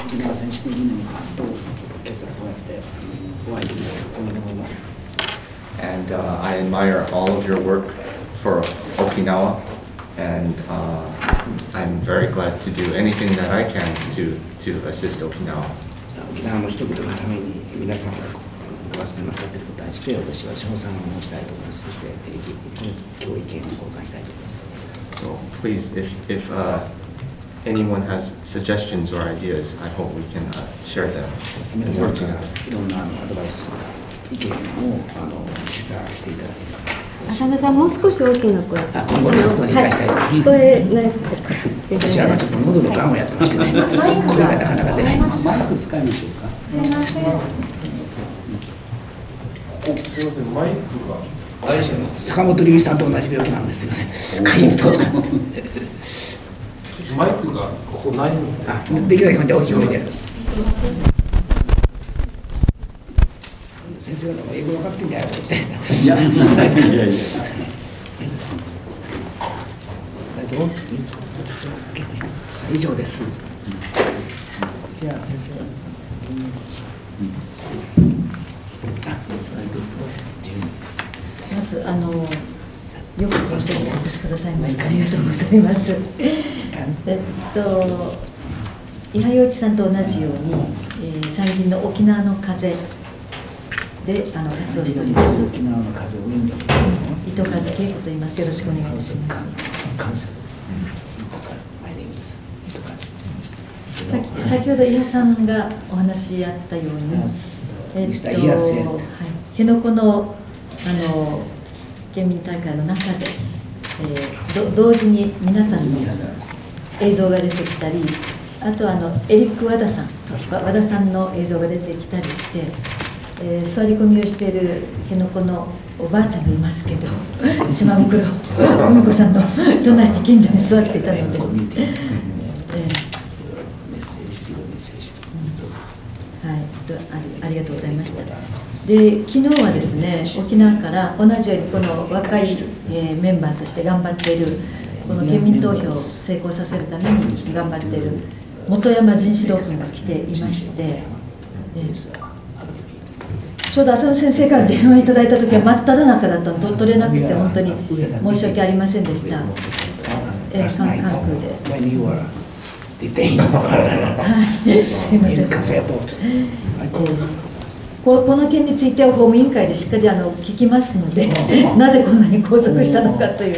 沖縄戦しているのにずっと今朝こうやってお会いできると思います。 And I admire all of your work for Okinawa, and I'm very glad to do anything that I can to assist Okinawa. 沖縄の人々のために皆さんがご活動なさっていることに対して私は称賛を申したいと思います。そして今日意見を交換したいと思います。 So please, if anyone has suggestions or ideas, I hope we can share them 皆 and さん work から together. いろんなアドバイスとか意見を示唆していただければ。 浅野さん、もう少し大きな声。 今後の活動に生かしたいと思います。 聞こえなくて。 私ちょっと喉のがんをやってましてね、声がなかなか出ない。 マイク使いましょうか。 すいません。 すみません、マイクが。 坂本龍一さんと同じ病気なんですよね。会員と。 マイクがここないので。 できるだけ大きい声でやります。先生方も英語分かってんじゃないかって。 いや、大丈夫。 大丈夫。以上です。じゃあ先生。 まずよくその時にお越しくださいましてありがとうございます。伊波洋一さんと同じように、参議院の沖縄の風で活動しております。 沖縄の風をウィンド。 伊藤和恵子と言います。よろしくお願いいたします。 カウンセラーです。My name is 伊藤和恵。 先ほど伊波さんがお話しあったように、辺野古の県民大会の中で、同時に皆さんの映像が出てきたり、あとエリック・和田さんの映像が出てきたりして、座り込みをしている辺野古のおばあちゃんがいますけど、島袋海子さんの隣に近所に座っていたので。ありがとうございました。で、昨日はですね、沖縄から同じようにこの若い、メンバーとして頑張っている、この県民投票を成功させるために頑張っている本山仁志郎君が来ていまして、ちょうど浅野先生から電話いただいたときは真っ只中だったので取れなくて本当に申し訳ありませんでした。関空で。はい、すみません。この件については法務委員会でしっかり聞きますので、なぜこんなに拘束したのかという。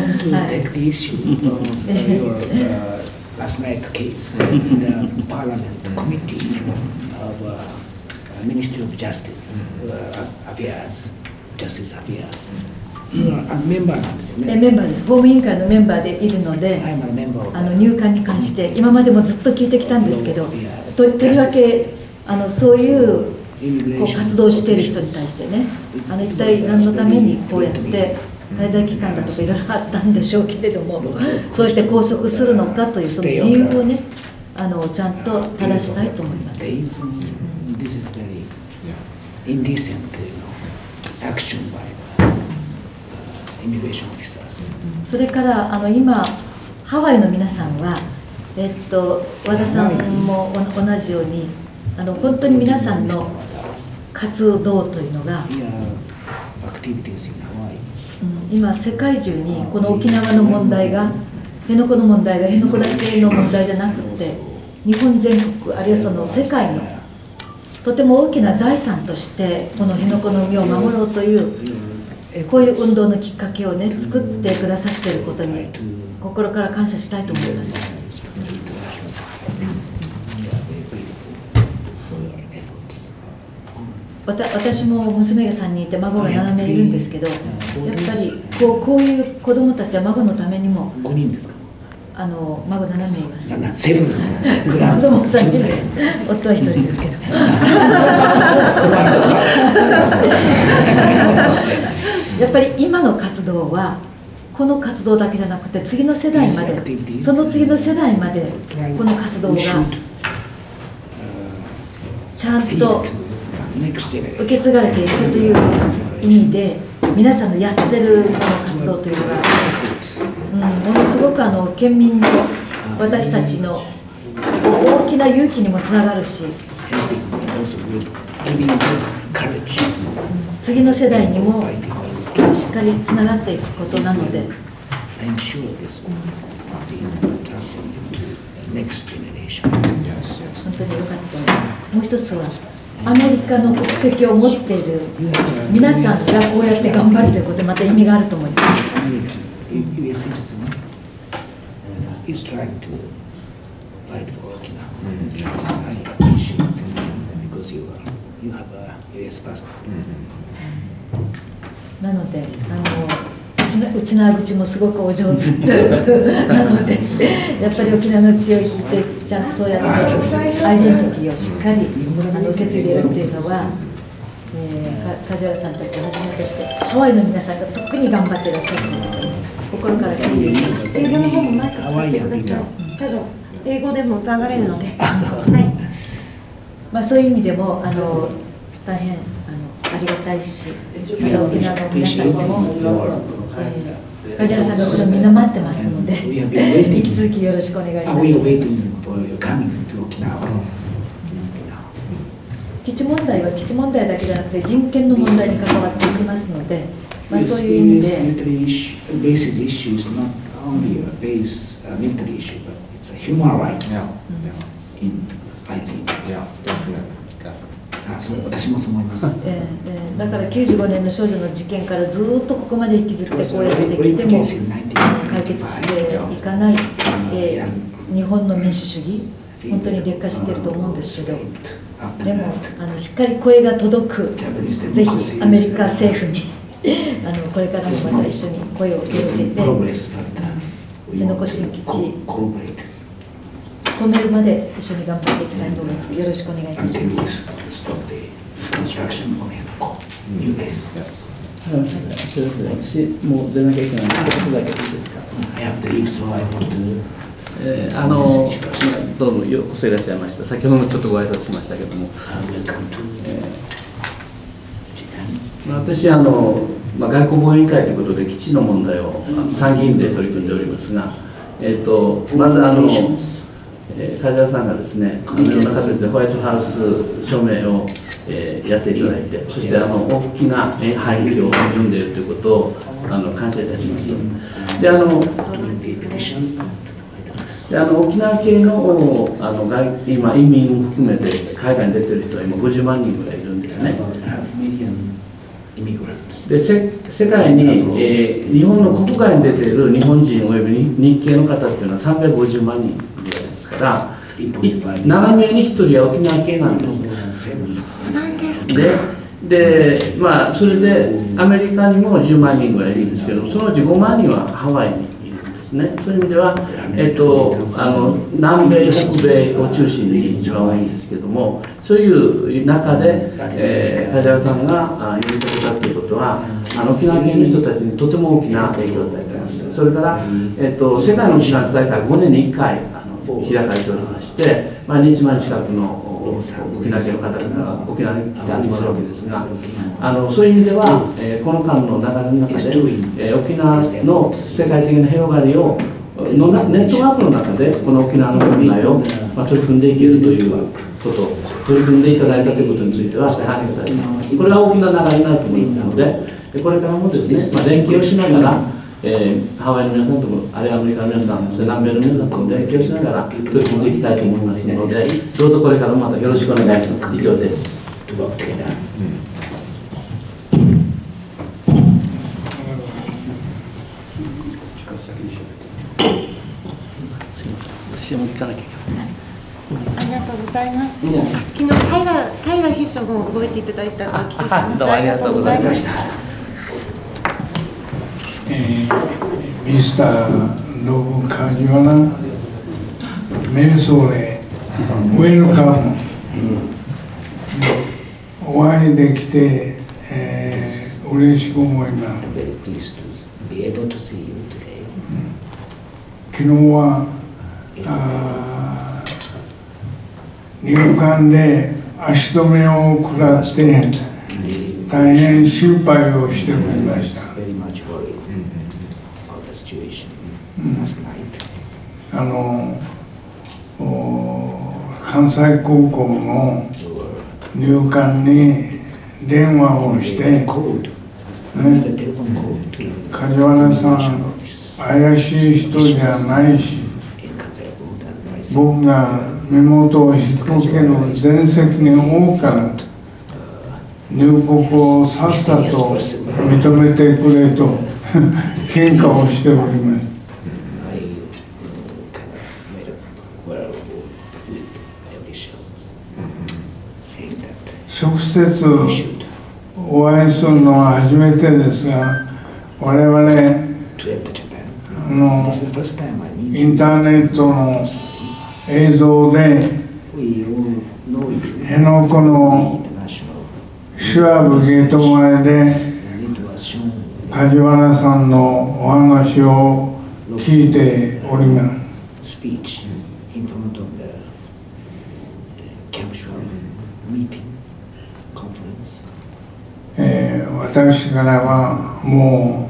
Last night's case in the Parliament Committee of Ministry of Justice Affairs, Justice Affairs. メンバーなんですよね。 メンバーです。法務委員会のメンバーでいるので、入管に関して今までもずっと聞いてきたんですけど、とりわけそういう活動をしている人に対してね、一体何のためにこうやって滞在期間だとかいろいろあったんでしょうけれども、そうやって拘束するのかというその理由をね、ちゃんと正したいと思います。 This is very indecent, action by immigration officers. それから今ハワイの皆さんは、和田さんも同じように本当に皆さんの活動というのが、今世界中にこの沖縄の問題が辺野古の問題が辺野古だけの問題じゃなくて日本全国あるいはその世界のとても大きな財産としてこの辺野古の海を守ろうというこういう運動のきっかけをね作ってくださっていることに心から感謝したいと思います。私も娘が3人いて孫が7名いるんですけど、やっぱりこういう子どもたちは孫のためにも 5人ですか？ 孫7名います。 セブン子供3人で夫は1人ですけどやっぱり今の活動はこの活動だけじゃなくて次の世代までその次の世代までこの活動がちゃんと受け継がれていくという意味で皆さんのやってるこの活動というのが、ものすごく県民の私たちの大きな勇気にもつながるし、 helping also with giving them courage. 次の世代にも Fighting. しっかりつながっていくことなので、 I'm sure this will be transcended to the next generation. 本当に良かったと思います。もう一つはアメリカの国籍を持っている皆さんがこうやって頑張るということでまた意味があると思います。 American US citizen is trying to fight for Okinawa. So I appreciate it because you have a US passport. なのでうちな口もすごくお上手なので、やっぱり沖縄の血を引いてちゃんとそうやってアイデンティティをしっかり受け継いでいるっていうのは、梶原さんたちをはじめとしてハワイの皆さんが特に頑張っていらっしゃるので心から敬意を表して、 英語の方もマイク使ってください。ただ英語でも歌われるので、 まあそういう意味でも大変ありがたいし、また沖縄の皆さんにも。梶原さんがこれをみんな待ってますので、引き続きよろしくお願いします。基地問題は基地問題だけじゃなくて人権の問題に関わっていきますので、まあ、そういう意味で basis issue is not only a base military issue, but it's a human rights. I think. Yeah, definitely. そう私もそう思います。 だから95年の少女の事件からずっとここまで引きずってこうやってきても解決していかない、日本の民主主義本当に劣化していると思うんですけど、でもしっかり声が届く、ぜひアメリカ政府にこれからもまた一緒に声を届けて、辺野古新基地止めるまで一緒に頑張っていきたいと思います。よろしくお願いいたします。 私もう出なきゃいけないことだけいいですか。どうもようこそいらっしゃいました。先ほどもちょっとご挨拶しましたけども、私外交防衛委員会ということで基地の問題を参議院で取り組んでおりますが、まず梶原さんがですね、いろんな形でホワイトハウス署名をやっていただいて、そして大きな反響を読んでいるということを感謝いたします。で沖縄系の今移民含めて海外に出てる人は今50万人ぐらいいるんですね。で世界に、日本の国外に出ている日本人および日系の方っていうのは350万人いるわけですから、7名に1人は沖縄系なんです。それでアメリカにも10万人ぐらいいるんですけど、そのうち5万人はハワイにいるんですね。そういう意味では、南米、北米を中心に一番多いんですけども、そういう中で、梶原さんが言うことだということは、沖縄県の人たちにとても大きな影響を与えています。それから、世界のフランス大会5年に1回開かれておりまして、1万近くの沖縄県の方々が沖縄に来て集まるわけですが、そういう意味では、この間の流れの中で、沖縄の世界的な広がりをネットワークの中でこの沖縄の問題を取り組んでいけるということ、取り組んでいただいたということについては大変ありがたいです。これは大きな流れになると思いますので、これからもですね、連携をしながら、ハワイの皆さんとも、あるいはアメリカの皆さん、それ南米の皆さんとも連携をしながら取り組んでいきたいと思いますので、どうぞこれからもまたよろしくお願いします。以上です。私も聞かなきゃいけない。 ありがとうございます。昨日平秘書も覚えていただいたとお聞きしました。 どうもありがとうございました。 Mr. Nobu Kajiwara, Mensore, welcome. お会いできて、嬉しく思います。昨日は入管で足止めを食らって大変心配をしておりました。 関西高校の入管に電話をして、梶原さん怪しい人じゃないし、僕が身元を引き受ける全責任を負うから入国をさっさと認めてくれと喧嘩をしております。直接お会いするのは初めてですが、我々インターネットの映像で辺野古のシュワブゲート前で梶原さんのお話を聞いております。私からはも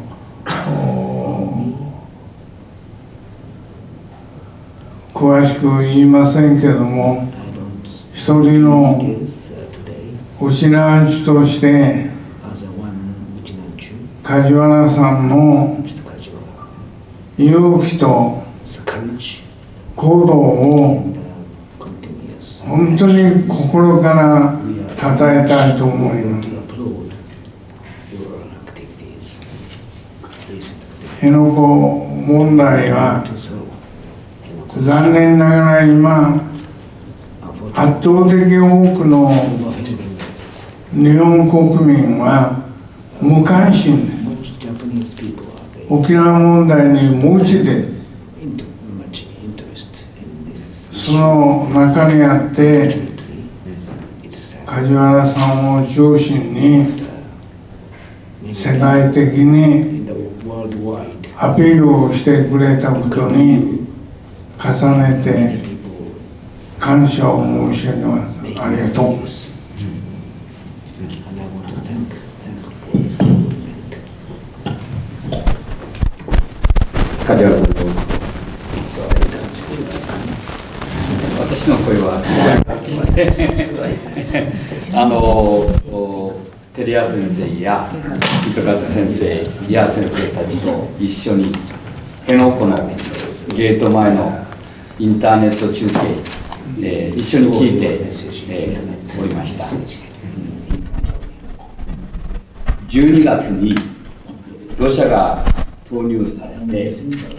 う詳しく言いませんけども、一人のウチナーンチとして梶原さんの勇気と行動を本当に心から称えたいと思います。辺野古問題は残念ながら今圧倒的多くの日本国民は無関心です。沖縄問題に無知で、その中にあって梶原さんを中心に世界的にアピールをしてくれたことに重ねて感謝を申し上げます。ありがとう。 梶原さんどうぞ。私の声はテレア先生や糸数先生、ヤ先生たちと一緒に辺野古のゲート前のインターネット中継、一緒に聞いて、おりました。12月に土砂が投入されて、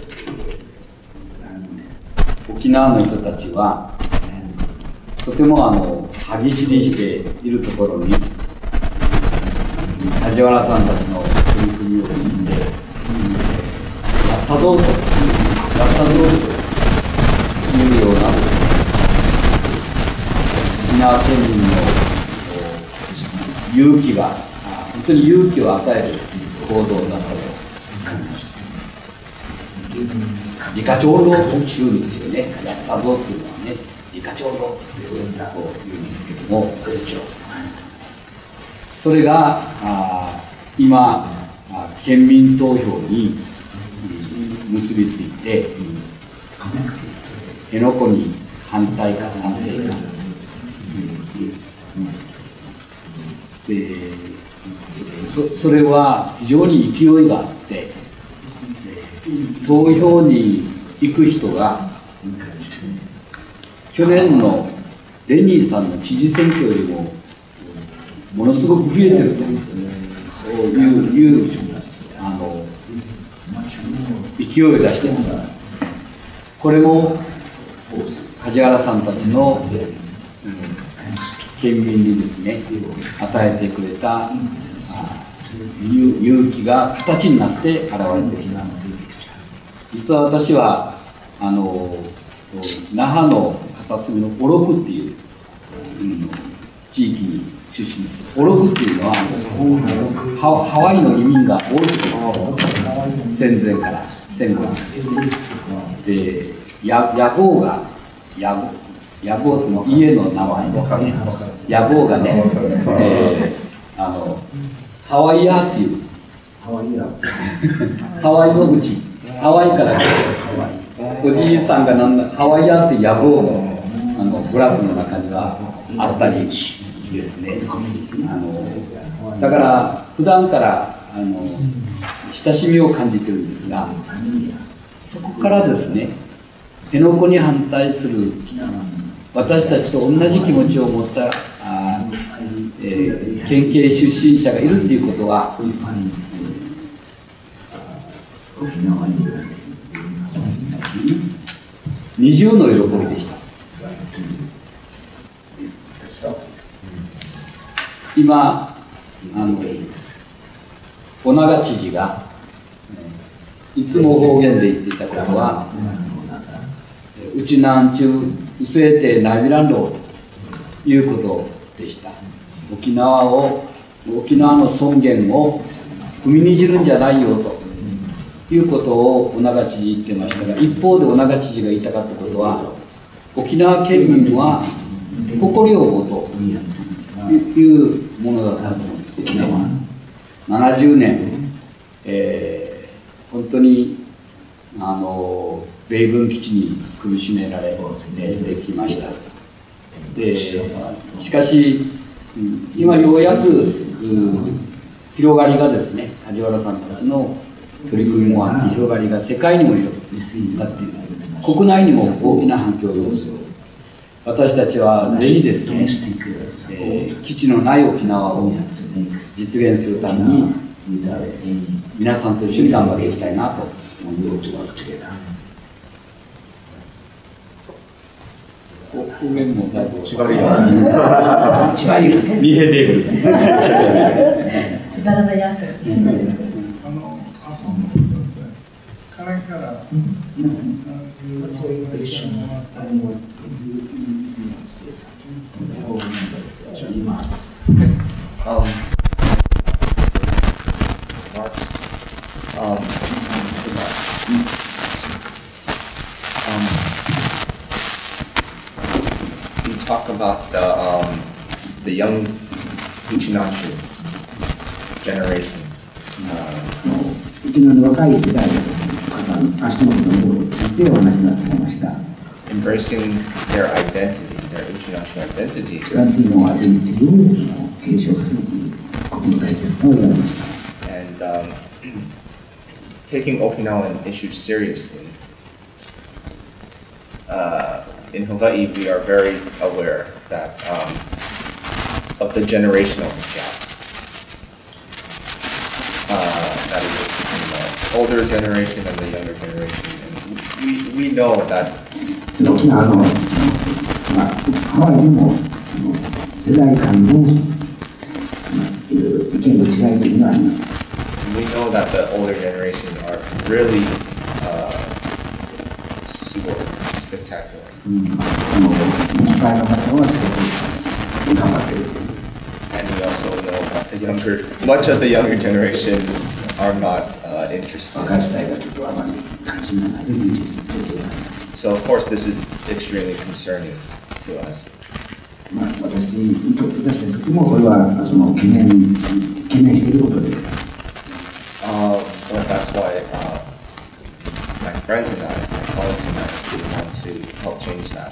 沖縄の人たちはとても歯ぎしりしているところに梶原さんたちの取り組みを聞いて、やったぞと、やったぞというようなですね、沖縄県民の勇気が、本当に勇気を与える行動だったと感じます。自家長老と言うんですよね。やったぞっていうのはね、自家長老って言うんですけども、それが今県民投票に結びついて、辺野古に反対か賛成か、でそれは非常に勢いがあって、投票に行く人が去年のレニーさんの知事選挙よりもものすごく増えてるという勢いを出しています。これも梶原さんたちの県民にですね、与えてくれた勇気が形になって現れてきます。実は私は那覇の片隅の小禄っていう、地域に出身です。小禄っていうのはハワイの移民が多いところ、戦前から戦後で、屋号が屋号の家の名前ですね。屋号がね、ハワイヤーっていうハワイの口、ハワイからおじいさんがハワイヤーっていう屋号のグラフの中にはあったりですね、だから普段から親しみを感じてるんですが、そこからですね、辺野古に反対する私たちと同じ気持ちを持った県警出身者がいるということは、二重の喜びでした。今尾長知事がいつも方言で言っていたことは、うちなんちゅううせえてなびらんろということでした。沖縄の尊厳を踏みにじるんじゃないよということを尾長知事言ってましたが、一方で尾長知事が言いたかったことは、沖縄県民は誇りを持とうというものだったと思うんですよね。70年、本当に米軍基地に苦しめられてきました。でしかし今ようやく広がりがですね、梶原さんたちの取り組みもあって広がりが世界にも広がっている、国内にも大きな反響を及ぼす。私たちはぜひですね、基地のない沖縄を実現するために皆さんと一緒に頑張っていきたいなと思っています。上も最後縛りが見えている。 縛らないやつ。 You talk about the young Uchinachu generation. 沖縄の若い世代の方の足元のことについてお話しなさいました。 Embracing their identity, their Uchinachu identity. ランティのアイデンティティを継承するということの大切さを言われました。 And taking Okinawan issues seriously. In Hawaii, we are very aware that of the generational gap. That exists between the older generation and the younger generation. And we know that. 沖縄の、ハワイでも世代間の意見の違いというのはあります。 We know that the older generation are really super spectacular. And we also know that much of the younger generation are not interested. So of course this is extremely concerning to us. 私にとってとてもこれは懸念していることです。 Well, that's why my friends and I, my colleagues and I, we want to help change that.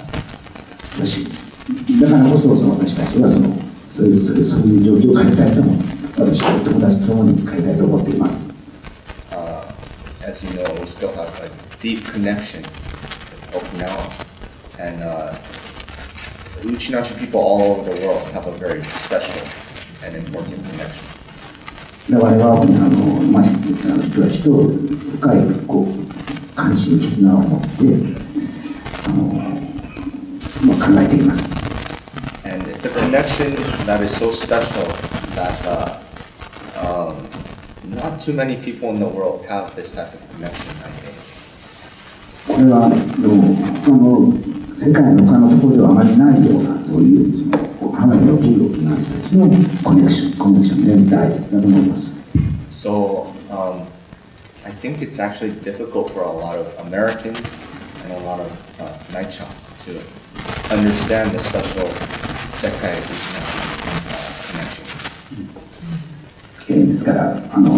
だからこそ私たちはそういう状況を変えたいと思う。私と友達と共に変えたいと思っています。 As you know, we still have a deep connection with Okinawa, and Uchinachu people all over the world have a very special and important connection. 我々は沖縄の人たちと深い関心、絆を持って考えています。 And it's a connection that is so special that not too many people in the world have this type of connection, I think. これは世界の他のところではあまりないようなそういうハワイの沖縄の人たちのコネクション全体だと思います。 So I think it's actually difficult for a lot of Americans and a lot of Naicha to understand the special Sekai connection. ですから世界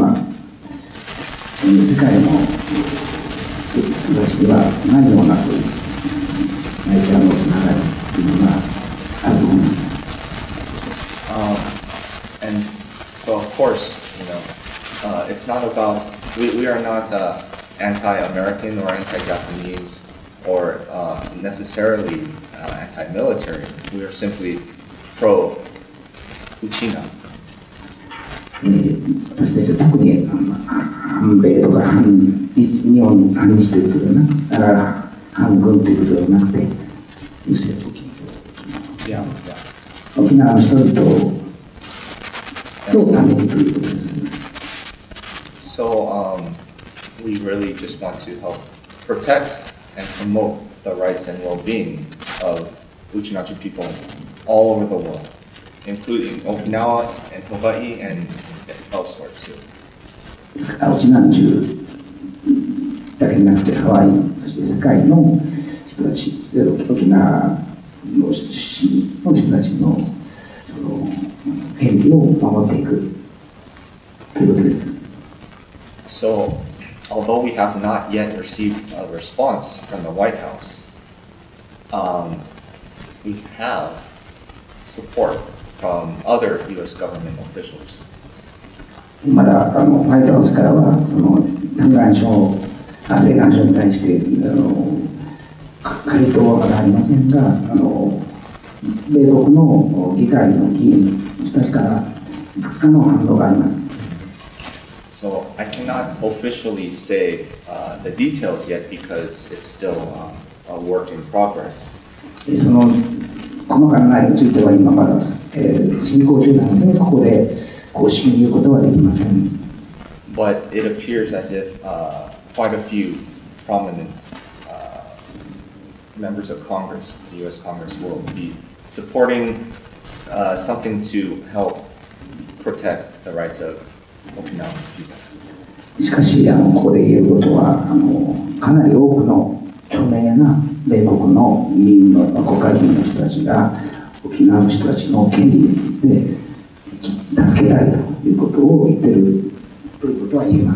の人たちではないようなそういうナイチャーのつながりっていうのがあると思います。 And so of course, it's not about, we are not anti-American or anti-Japanese or necessarily anti-military. We are simply pro-Uchina. 私たちは特に反米とか日本反日ということではなく、だから反軍ということではなくて、沖縄の人々のためにということです。 So we really just want to help protect and promote the rights and well-being of Uchinachu people all over the world, including Okinawa and Hawaii and elsewhere too. ウチナンチュだけでなくてハワイ、そして世界の人たち、沖縄の出身の人たちの権利を守っていくということです。 So, although we have not yet received a response from the White House, we have support from other U.S. government officials. まだホワイトハウスからは嘆願書、請願書に対して回答はまだありませんが、米国の議会の議員の人たちからいくつかの反応があります。 So I cannot officially say the details yet because it's still a work in progress. その細かな内容については今まだ進行中なので、ここで公式に言うことはできません。 But it appears as if quite a few prominent members of Congress, the U.S. Congress, will be supporting something to help protect the rights of Okinawan people. しかしここで言えることはかなり多くの著名な米国の議員の国会議員の人たちが沖縄の人たちの権利について助けたいということを言っているということは言えます。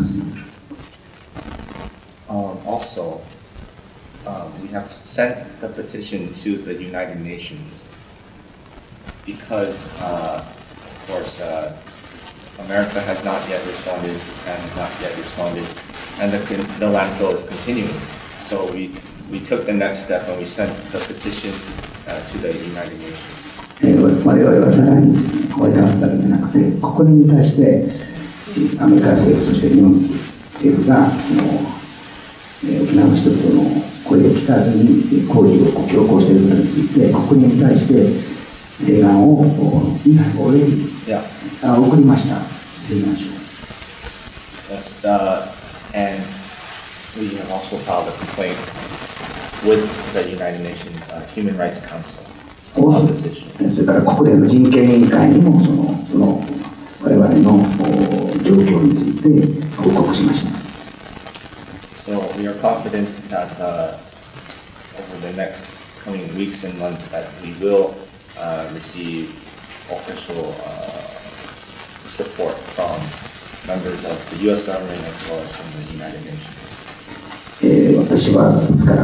Also, we have sent the petition to the United Nations because, of course, America has not yet responded and has not yet responded, and the landfill is continuing. So we took the next step and we sent the petition to the United Nations. 我々はさらにホワイトハウスだけじゃなくて、国連に対してアメリカ政府、そして日本政府が沖縄の人々の声を聞かずに抗議を強行していることについて、国連に対して請願を送りました。請願書。 Yes, and we have also filed a complaint with the United Nations Human Rights Council on this issue. それから国連の人権委員会にも我々の状況について報告しました。 So we are confident that over the next coming weeks and months that we will receive official support from members of the U.S. government as well as from the United Nations. 私はですから、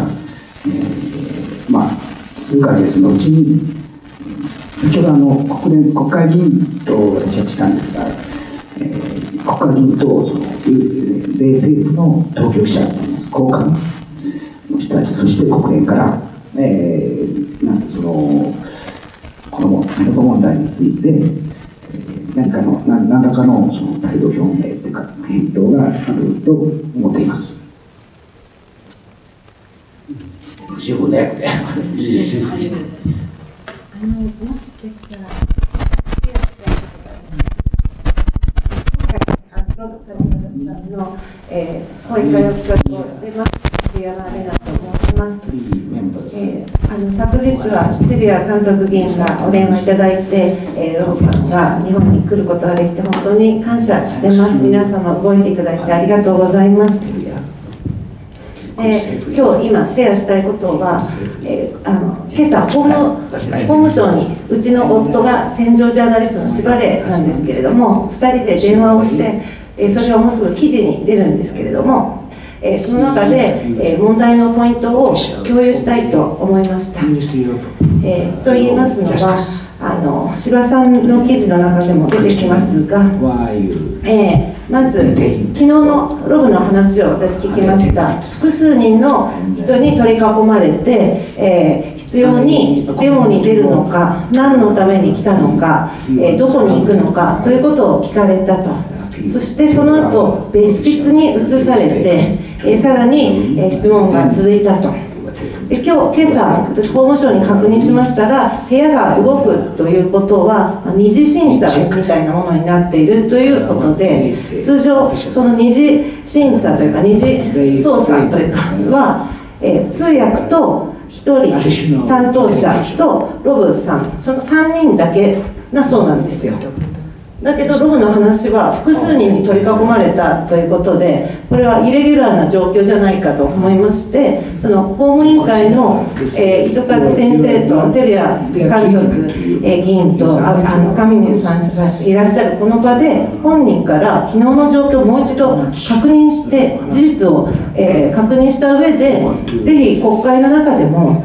数ヶ月のうちに先ほど国会議員と私はしたんですが、国会議員と米政府の当局者、高官の人たち、そして国連から、この辺野古問題について何らかの態度表明というか返答があると思っています。 もしできたら、保育園を企画をしています。テリア・マーレナと申します。昨日はテリア監督議員がお電話いただいて、ロボさんが日本に来ることができて本当に感謝してます。皆様動いていただいてありがとうございます。今日今シェアしたいことは、今朝法務省にうちの夫が戦場ジャーナリストの柴礼なんですけれども、2人で電話をして、それをもうすぐ記事に出るんですけれども、 その中で、問題のポイントを共有したいと思いました。と言いますのは、柴さんの記事の中でも出てきますが、まず昨日のロブの話を私聞きました。複数人の人に取り囲まれて、必要にデモに出るのか、何のために来たのか、どこに行くのかということを聞かれたと。そしてその後別室に移されて、さらに質問が続いたと。で今朝、私、法務省に確認しましたら、部屋が動くということは、二次審査みたいなものになっているということで、通常、その二次審査というか、二次捜査というかは、通訳と1人、担当者とロブさん、その3人だけだそうなんですよ。だけどロブの話は複数人に取り囲まれたということで、これはイレギュラーな状況じゃないかと思いまして、その法務委員会の、糸数先生と照屋監督、議員と上峰さんがいらっしゃるこの場で、本人から昨日の状況をもう一度確認して、事実を、確認した上で、ぜひ国会の中でも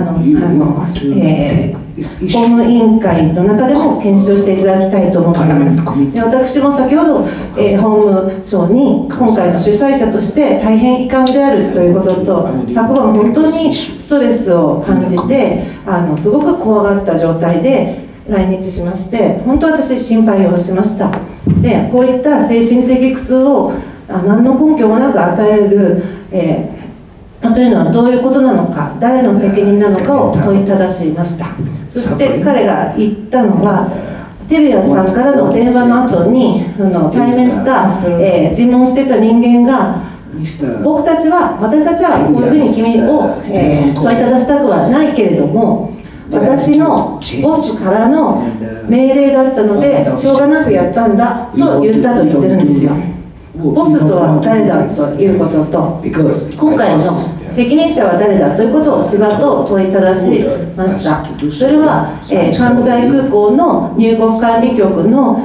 法務委員会の中でも検証していただきたいと思っています。で私も先ほど、法務省に今回の主催者として大変遺憾であるということと、昨晩本当にストレスを感じてすごく怖がった状態で来日しまして、本当私心配をしました。でこういった精神的苦痛を何の根拠もなく与える、というのはどういうことなのか、誰の責任なのかを問いただしました。そして彼が言ったのは、照屋さんからの電話の後に対面した、尋問してた人間が、私たちはこういうふうに君を、問いただしたくはないけれども、私のボスからの命令だったのでしょうがなくやったんだと言ったと言ってるんですよ。ボスとは誰だということと、今回の責任者は誰だということを柴と問いただしました。それは、関西空港の入国管理局の、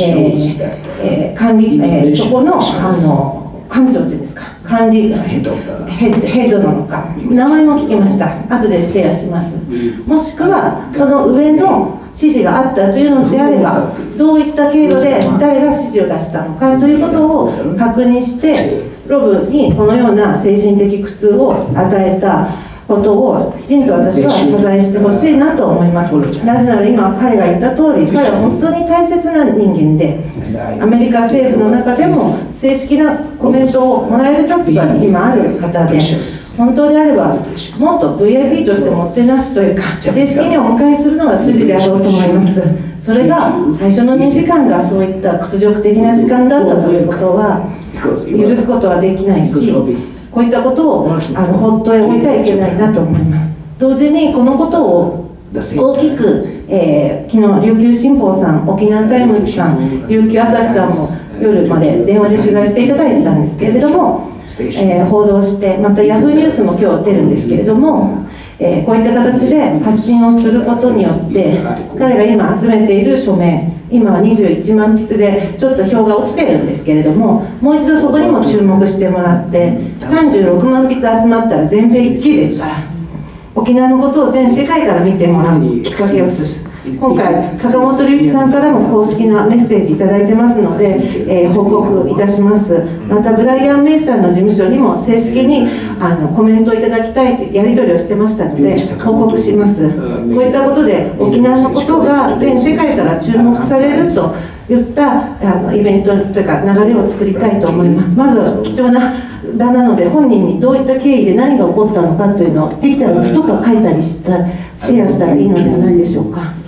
そこの官庁というんですか、管理ヘッドなのか、名前も聞きました。後でシェアします。もしくはその上の指示があったというのであれば、どういった経路で誰が指示を出したのかということを確認して、ロブにこのような精神的苦痛を与えたことをきちんと私は謝罪してほしいなと思います。なぜなら今彼が言った通り、彼は本当に大切な人間で、アメリカ政府の中でも正式なコメントをもらえる立場に今ある方で、本当であればもっと VIP としてもてなすというか、正式にお迎えするのが筋であろうと思います。それが最初の2時間がそういった屈辱的な時間だったということは許すことはできないし、こういったことを放っておいてはいけないなと思います。同時にこのことを大きく、昨日琉球新報さん、沖縄タイムズさん、琉球朝日さんも夜まで電話で取材していただいたんですけれども、報道して、またヤフーニュースも今日出るんですけれども、こういった形で発信をすることによって彼が今集めている署名、今は21万筆でちょっと票が落ちてるんですけれども、もう一度そこにも注目してもらって、36万筆集まったら全米1位ですから、沖縄のことを全世界から見てもらうきっかけをする。今回坂本龍一さんからも公式なメッセージいただいてますので、報告いたします。またブライアン・メイさんの事務所にも正式にコメントをいただきたいとやり取りをしてましたので報告します。こういったことで沖縄のことが全世界から注目されるといったイベントというか流れを作りたいと思います。まずは貴重な場なので、本人にどういった経緯で何が起こったのかというのをできたら図とか書いたりシェアしたらいいのではないでしょうか。